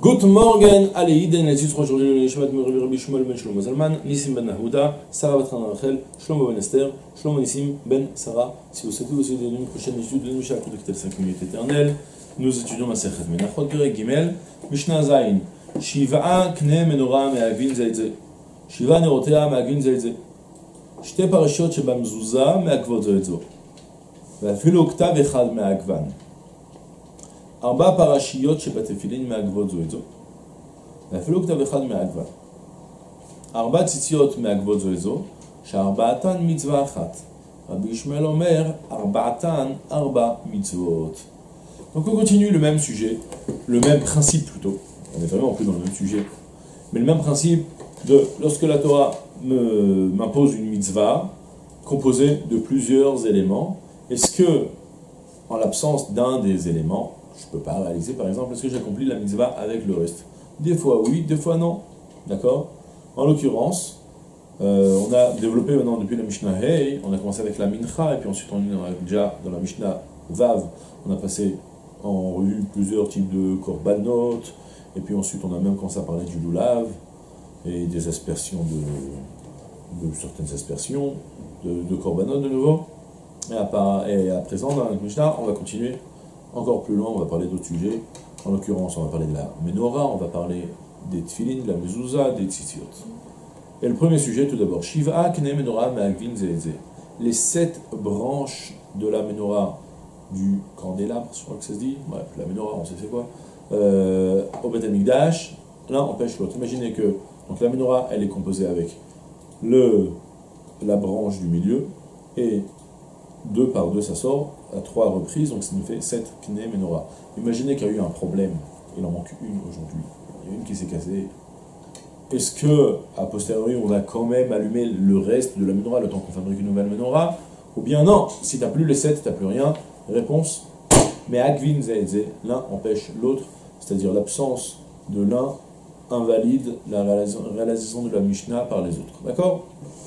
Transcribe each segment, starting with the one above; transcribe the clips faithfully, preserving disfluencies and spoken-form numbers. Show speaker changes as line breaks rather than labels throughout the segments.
Good morning, allez, Iden, les titres aujourd'hui, le Nishmat Meriv Rabbi Shmuel ben Shlomo Zalman, Nissim ben Nahuda, Sarah Batran Rachel, Shlomo ben Esther, Shlomo Nissim ben Sarah. Si vous souhaitez vous aider une prochaine étude de Mishnah, contactez cinq minutes éternelles. Nous étudions ma Sechet Menachot, Perek Gimel, Mishnah Zayin, Shiva'a Kne Menorah Me'agvin Zaydze, Shiva'a Nerotea Me'agvin Zaydze, Shte Parashot Shebamzuza Me'agvot Zaydzo, Ve'afilo Ktav Echad Me'agvan. ארבע פרשיות שבתפילין מעכבות זו את זו. ואפילו כתב אחד מעכבה. ארבע ציציות מעכבות זו את זו, שארבעתן מצווה אחת. רבי ישמעאל אומר, ארבעתן ארבע מצוות. Donc on continue le même sujet, le même principe plutôt. On est vraiment plus dans le même sujet. Mais le même principe de lorsque la Torah me, m'impose une mitzvah composée de plusieurs éléments, est-ce que, en l'absence d'un des éléments, je ne peux pas réaliser, par exemple, est-ce que j'accomplis la mitzvah avec le reste? Des fois oui, des fois non. D'accord? En l'occurrence, euh, on a développé maintenant depuis la Mishnah Hey, on a commencé avec la Mincha, et puis ensuite on a déjà dans la Mishnah Vav, on a passé en revue plusieurs types de korbanot, et puis ensuite on a même commencé à parler du lulav, et des aspersions de, de certaines aspersions, de, de korbanot de nouveau. Et à, et à présent, dans la Mishnah, on va continuer encore plus loin, on va parler d'autres sujets. En l'occurrence, on va parler de la menorah, on va parler des tfilin, de la mezouza, des tzitziot. Et le premier sujet, tout d'abord, Shiva kne menorah me'agvin zeze. Les sept branches de la menorah du candélabre, je crois que ça se dit, bref, la menorah, on sait c'est quoi, euh, au Beth Amikdash, l'un empêche l'autre. Imaginez que donc la menorah, elle est composée avec le, la branche du milieu, et deux par deux, ça sort à trois reprises, donc ça nous fait sept kne menorah. Imaginez qu'il y a eu un problème, il en manque une aujourd'hui, il y a une qui s'est cassée. Est-ce que, a posteriori, on a quand même allumé le reste de la menorah le temps qu'on fabrique une nouvelle menorah? Ou bien non, si tu n'as plus les sept, tu n'as plus rien. Réponse, mais agvin zaydze, l'un empêche l'autre, c'est-à-dire l'absence de l'un invalide la réalisation de la Mishnah par les autres. D'accord?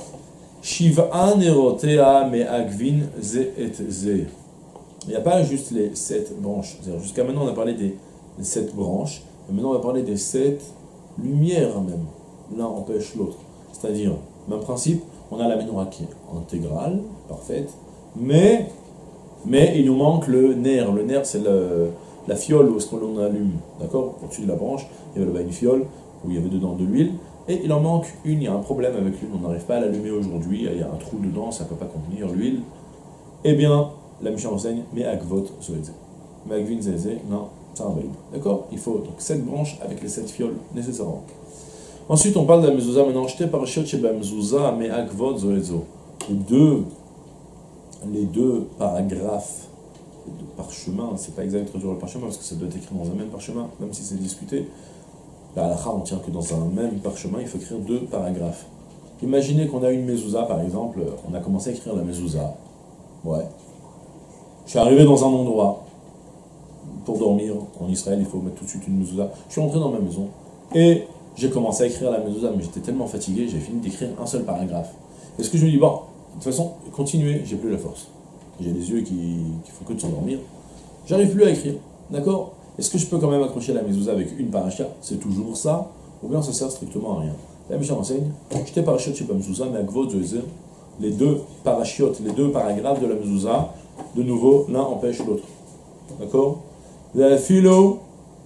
Shiva nerotea me agvin ze et ze. Il n'y a pas juste les sept branches. Jusqu'à maintenant, on a parlé des, des sept branches. Et maintenant, on va parler des sept lumières même. L'un empêche l'autre. C'est-à-dire, même principe, on a la menorah qui est intégrale, parfaite, mais, mais il nous manque le nerf. Le nerf, c'est la fiole où est-ce qu'on allume. D'accord? Au-dessus de la branche, il y avait là-bas une fiole où il y avait dedans de l'huile. Et il en manque une, il y a un problème avec l'huile, on n'arrive pas à l'allumer aujourd'hui, il y a un trou dedans, ça ne peut pas contenir l'huile. Eh bien, la Mishnah enseigne, mais agvot zoézé. Mais agvin zézé, non, ça invalide. D'accord? Il faut donc sept branches avec les sept fioles nécessairement. Ensuite, on parle de la mezouza maintenant. J'étais par shot chez la mezouza, mais agvot zoézo. Les deux, les deux paragraphes de parchemin, c'est pas exact de traduire le parchemin parce que ça doit être écrit dans un même parchemin, même si c'est discuté. La halakha, on tient que dans un même parchemin, il faut écrire deux paragraphes. Imaginez qu'on a une mezouza, par exemple, on a commencé à écrire la mezouza. Ouais. Je suis arrivé dans un endroit pour dormir en Israël, il faut mettre tout de suite une mezouza. Je suis rentré dans ma maison et j'ai commencé à écrire la mezouza, mais j'étais tellement fatigué, j'ai fini d'écrire un seul paragraphe. Est-ce que je me dis, bon, de toute façon, continuez, j'ai plus la force. J'ai les yeux qui, qui font que de s'endormir. J'arrive plus à écrire, d'accord? Est-ce que je peux quand même accrocher la mezouza avec une paracha? C'est toujours ça? Ou bien ça sert strictement à rien? La Mishnah enseigne, j'étais parachute chez la mezouza, mais agvot zoézé, les deux parachiotes, les deux paragraphes de la mezouza, de nouveau, l'un empêche l'autre. D'accord? Ve'afilo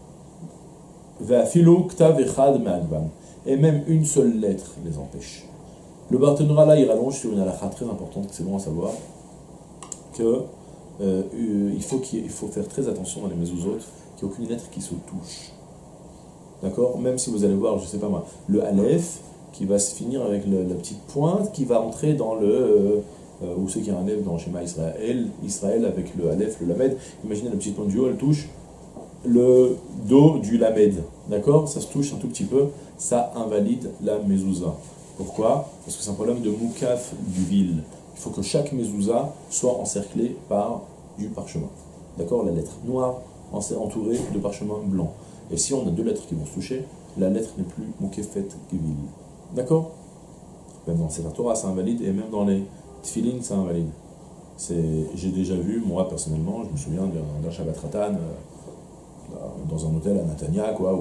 ktav echad me'agvan. Et même une seule lettre les empêche. Le Barthénora là, il rallonge sur une halakha très importante, c'est bon à savoir, que euh, il, faut qu'il, il faut faire très attention dans les mezuzot, qu'il n'y ait aucune lettre qui se touche. D'accord? Même si vous allez voir, je sais pas moi, le Aleph, qui va se finir avec le, la petite pointe, qui va entrer dans le... Euh, euh, où c'est qu'il y a un Aleph dans le schéma Israël, Israël avec le Aleph, le Lamed. Imaginez la petite pointe du haut, elle touche le dos du Lamed. D'accord? Ça se touche un tout petit peu, ça invalide la mezouza. Pourquoi? Parce que c'est un problème de moukaf du vil. Il faut que chaque mezouza soit encerclée par du parchemin. D'accord? La lettre noire entourée de parchemin blanc. Et si on a deux lettres qui vont se toucher, la lettre n'est plus moukefet gevil. D'accord? Même dans Sefer Torah, ça invalide, et même dans les tfilin, ça invalide. J'ai déjà vu, moi personnellement, je me souviens d'un Shabbat Ratan, euh, dans un hôtel à Natania, quoi, où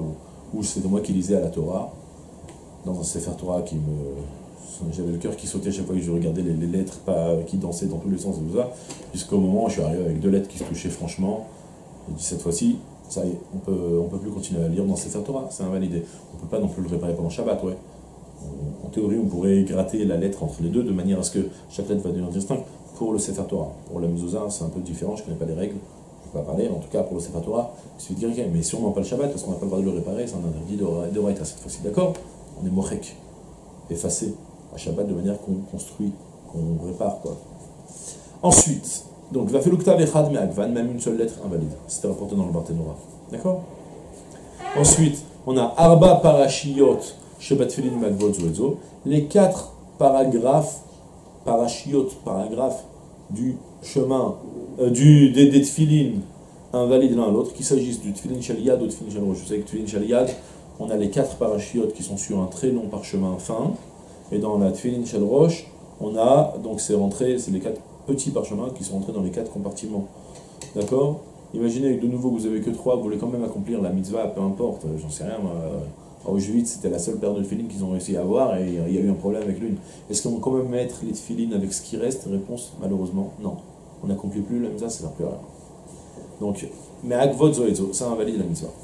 où c'était moi qui lisais à la Torah, dans un Sefer Torah qui me... J'avais le cœur qui sautait à chaque fois que je regardais les, les lettres pas, qui dansaient dans tous les sens et tout ça, jusqu'au moment où je suis arrivé avec deux lettres qui se touchaient franchement. J'ai dit cette fois-ci, ça y est, on peut, on peut plus continuer à lire dans Sefer Torah, c'est invalidé. On peut pas non plus le réparer pendant Shabbat, ouais. En théorie, on pourrait gratter la lettre entre les deux de manière à ce que chaque lettre va devenir distincte. Pour le Sefer Torah, pour la mezouza, c'est un peu différent, je connais pas les règles, je ne vais pas parler, en tout cas pour le Sefer Torah, il suffit de dire, mais si on n'en pas le Shabbat, parce qu'on n'a pas le droit de le réparer, c'est un interdit de Raïta cette fois-ci, d'accord? On est mochek, effacé à Shabbat de manière qu'on construit, qu'on répare, quoi. Ensuite, donc, va faire l'uktav echad me'akvan, même une seule lettre invalide. C'était rapporté dans le Barthénora. D'accord? Ensuite, on a arba parashiyot shebat tefillin me'akvot zoezo, les quatre paragraphes, parashiyot, paragraphes du chemin, euh, du, des, des tefillin invalides l'un à l'autre, qu'il s'agisse du tefillin shaliyad ou du tefillin shalrosh. Vous savez que tefillin shaliyad, on a les quatre parashiyot qui sont sur un très long parchemin fin, et dans la tefillin shalrosh, on a, donc c'est rentré, c'est les quatre petits parchemins qui sont rentrés dans les quatre compartiments. D'accord? Imaginez de nouveau que vous avez que trois, vous voulez quand même accomplir la mitzvah, peu importe, j'en sais rien, moi, à Auschwitz, c'était la seule paire de tefillin qu'ils ont réussi à avoir et il y a eu un problème avec l'une. Est-ce qu'on va quand même mettre les tefillin avec ce qui reste? Réponse, malheureusement, non. On n'accomplit plus la mitzvah, ça ne sert plus à rien. Donc, mais akvot zoezo, ça invalide la mitzvah.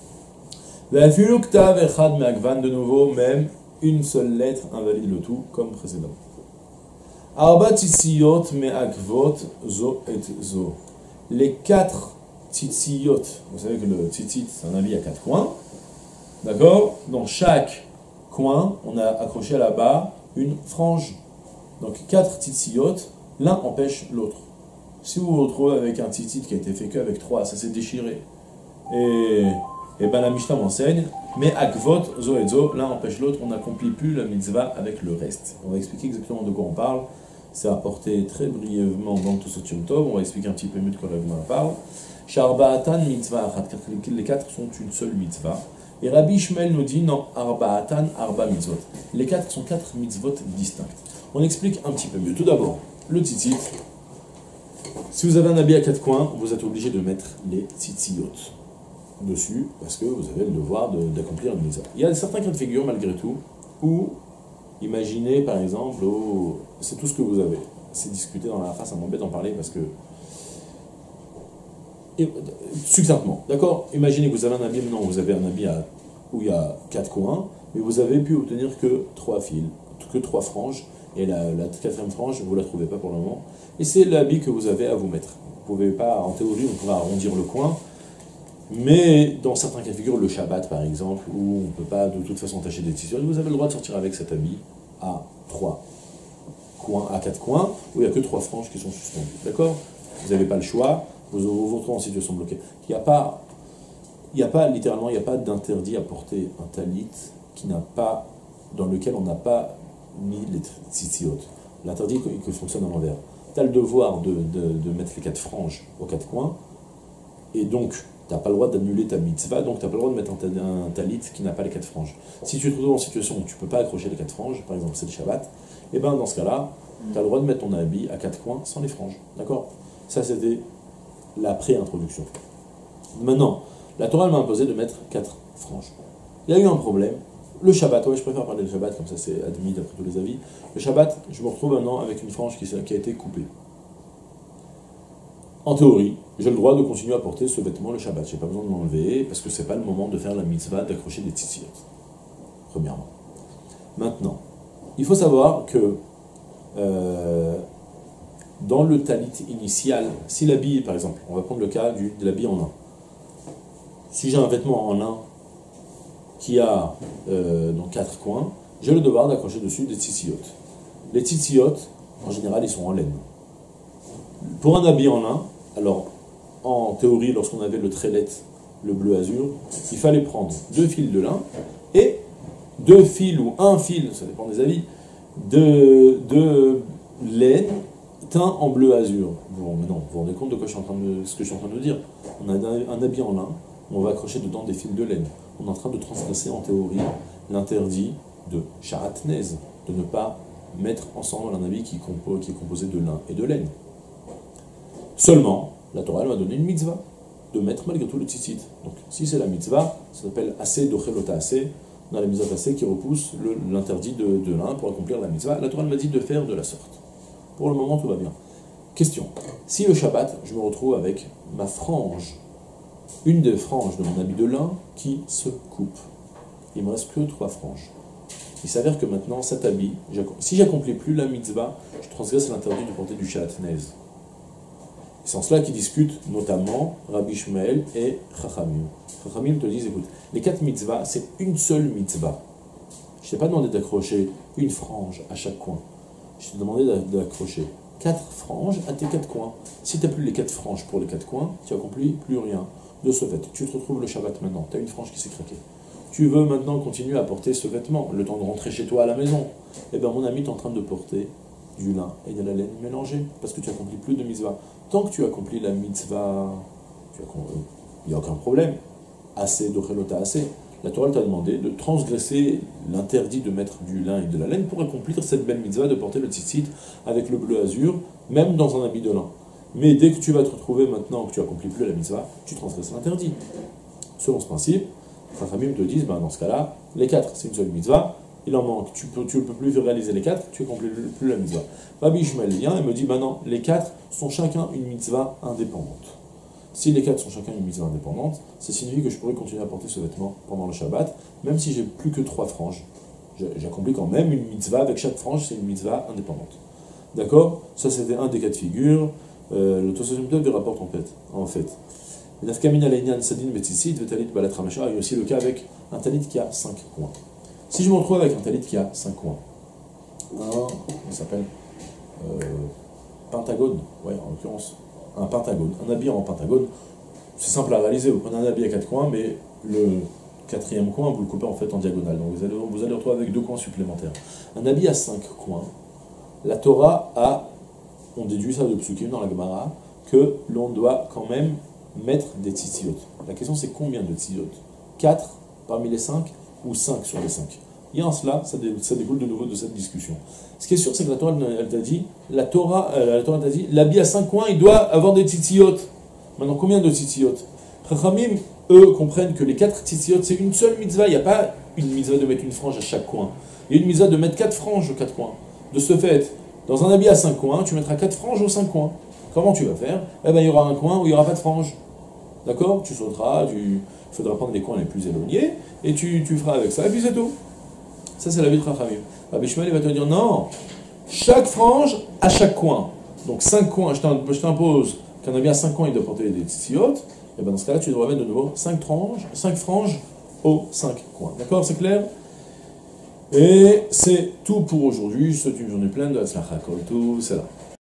De nouveau, même une seule lettre invalide le tout, comme précédemment. Arba tzitsiyot me'akvot zo et zo. Les quatre tzitsiyot, vous savez que le tzitzit, c'est un habit à quatre coins, d'accord? Dans chaque coin, on a accroché là-bas une frange. Donc quatre tzitsiyot, l'un empêche l'autre. Si vous vous retrouvez avec un tzitzit qui a été fait qu'avec trois, ça s'est déchiré. Et, et ben la Mishnah m'enseigne, mais akvot zo et zo, l'un empêche l'autre, on n'accomplit plus la mitzvah avec le reste. On va expliquer exactement de quoi on parle. C'est apporté très brièvement dans tout ce Tov. On va expliquer un petit peu mieux de quoi la parle. Sharba'atan mitzvah achat, les quatre sont une seule mitzvah. Et Rabbi Ishmael nous dit non, arba'atan arba mitzvot. Les quatre sont quatre mitzvot distinctes. On explique un petit peu mieux. Tout d'abord, le tzitzit. Si vous avez un habit à quatre coins, vous êtes obligé de mettre les tzitziyot dessus parce que vous avez le devoir d'accomplir une mitzvah. Il y a certains cas de figure malgré tout où imaginez par exemple, oh, c'est tout ce que vous avez. C'est discuté dans la face, ça m'embête d'en parler parce que. Et, succinctement, d'accord? Imaginez que vous avez un habit, maintenant vous avez un habit à, où il y a quatre coins, mais vous avez pu obtenir que trois fils, que trois franges, et la, la quatrième frange, vous ne la trouvez pas pour le moment. Et c'est l'habit que vous avez à vous mettre. Vous ne pouvez pas, en théorie, on pourra arrondir le coin, mais dans certains cas de figure, le Shabbat par exemple, où on ne peut pas de toute façon attacher des tissus, vous avez le droit de sortir avec cet habit à trois coins, à quatre coins, où il n'y a que trois franges qui sont suspendues. D'accord? Vous n'avez pas le choix, vous vous retrouvez en situation bloquée. Il n'y a pas, il n'y a pas, littéralement, il n'y a pas d'interdit à porter un talit qui n'a pas, dans lequel on n'a pas mis les tzitziyot. L'interdit que fonctionne à l'envers. Tu as le devoir de, de, de mettre les quatre franges aux quatre coins, et donc tu n'as pas le droit d'annuler ta mitzvah, donc tu n'as pas le droit de mettre un, un talit qui n'a pas les quatre franges. Si tu te retrouves en situation où tu ne peux pas accrocher les quatre franges, par exemple c'est le Shabbat, et bien dans ce cas-là, tu as le droit de mettre ton habit à quatre coins sans les franges. D'accord? Ça c'était la pré-introduction. Maintenant, la Torah m'a imposé de mettre quatre franges. Il y a eu un problème. Le Shabbat, ouais, je préfère parler de Shabbat, comme ça c'est admis d'après tous les avis. Le Shabbat, je me retrouve maintenant avec une frange qui, qui a été coupée. En théorie, j'ai le droit de continuer à porter ce vêtement le Shabbat. Je n'ai pas besoin de l'enlever parce que ce n'est pas le moment de faire la mitzvah d'accrocher des tzitziyot. Premièrement. Maintenant, il faut savoir que euh, dans le talit initial, si l'habit, par exemple, on va prendre le cas du, de l'habit en lin. Si j'ai un vêtement en lin qui a euh, donc quatre coins, j'ai le devoir d'accrocher dessus des tzitziyot. Les tzitziyot, en général, ils sont en laine. Pour un habit en lin, alors en théorie, lorsqu'on avait le trélet, le bleu azur, il fallait prendre deux fils de lin et deux fils ou un fil, ça dépend des avis, de, de laine teint en bleu azur. Bon, mais non, vous vous rendez compte de quoi je suis en train de, ce que je suis en train de dire? On a un, un habit en lin, on va accrocher dedans des fils de laine. On est en train de transgresser en théorie l'interdit de sharatnez, de ne pas mettre ensemble un habit qui, compo, qui est composé de lin et de laine. Seulement, la Torah m'a donné une mitzvah. de mettre malgré tout le tzitzit. Donc, si c'est la mitzvah, ça s'appelle assez dochelota assez. On a la mitzvah assez qui repousse l'interdit de, de l'un pour accomplir la mitzvah. La Torah m'a dit de faire de la sorte. Pour le moment, tout va bien. Question. Si le Shabbat, je me retrouve avec ma frange, une des franges de mon habit de lin qui se coupe. Il me reste que trois franges. Il s'avère que maintenant, cet habit, si j'accomplis plus la mitzvah, je transgresse l'interdit de porter du shatnez. C'est en cela qu'ils discutent notamment Rabbi Shmuel et Chachamim. Chachamim te disent, écoute, les quatre mitzvahs, c'est une seule mitzvah. Je ne t'ai pas demandé d'accrocher une frange à chaque coin. Je t'ai demandé d'accrocher quatre franges à tes quatre coins. Si tu n'as plus les quatre franges pour les quatre coins, tu n'accomplis plus rien. De ce fait, tu te retrouves le Shabbat maintenant, tu as une frange qui s'est craquée. Tu veux maintenant continuer à porter ce vêtement, le temps de rentrer chez toi à la maison. Eh bien mon ami, tu es en train de porter du lin et de la laine mélangée, parce que tu n'accomplis plus de mitzvah. Tant que tu accomplis la mitzvah, il n'y a aucun problème. Assez, dochelota assez. La Torah t'a demandé de transgresser l'interdit de mettre du lin et de la laine pour accomplir cette belle mitzvah de porter le tzitzit avec le bleu azur, même dans un habit de lin. Mais dès que tu vas te retrouver maintenant que tu accomplis plus la mitzvah, tu transgresses l'interdit. Selon ce principe, Chachamim te disent, ben dans ce cas-là, les quatre, c'est une seule mitzvah, il en manque, tu ne peux, tu peux plus réaliser les quatre, tu accomplis plus la mitzvah. Rabbi Shmuel vient et me dit, ben non, les quatre sont chacun une mitzvah indépendante. Si les quatre sont chacun une mitzvah indépendante, ça signifie que je pourrais continuer à porter ce vêtement pendant le Shabbat, même si j'ai plus que trois franges. J'accomplis quand même une mitzvah, avec chaque frange, c'est une mitzvah indépendante. D'accord? Ça, c'était un des cas de figure. Euh, le Tosafot le rapporte en fait. En fait. Il y a aussi le cas avec un talit qui a cinq coins. Si je me retrouve avec un talit qui a cinq coins, un, il s'appelle euh, pentagone, ouais, en l'occurrence, un pentagone, un habit en pentagone, c'est simple à réaliser, vous prenez un habit à quatre coins, mais le quatrième coin, vous le coupez en fait en diagonale, donc vous allez vous allez retrouver avec deux coins supplémentaires. Un habit à cinq coins, la Torah a, on déduit ça de Psukim dans la Gemara, que l'on doit quand même mettre des tzitzit. La question c'est combien de tzitzit? quatre parmi les cinq ou cinq sur les cinq? Il y a en cela, ça, dé, ça découle de nouveau de cette discussion. Ce qui est sûr, c'est que la Torah, elle t'a dit, la Torah, euh, la Torah t'a dit, l'habit à cinq coins, il doit avoir des tzitzit. Maintenant, combien de tzitzit? Chachamim, eux, comprennent que les quatre tzitzit, c'est une seule mitzvah. Il n'y a pas une mitzvah de mettre une frange à chaque coin. Il y a une mitzvah de mettre quatre franges aux quatre coins. De ce fait, dans un habit à cinq coins, tu mettras quatre franges aux cinq coins. Comment tu vas faire? Eh bien, il y aura un coin où il n'y aura pas de frange. D'accord? Tu sauteras, tu... il faudra prendre les coins les plus éloignés, et tu, tu feras avec ça, et puis c'est tout. Ça, c'est la vie de Chachamim. Rabbi Shmuel, il va te dire, non, chaque frange à chaque coin. Donc cinq coins, je t'impose qu'un habit à cinq coins, il doit porter des tzitzit, et bien dans ce cas-là, tu devrais mettre de nouveau cinq franges, cinq franges aux cinq coins. D'accord? C'est clair? Et c'est tout pour aujourd'hui. Je souhaite une journée pleine de Hatzlacha Kol Tov, c'est là.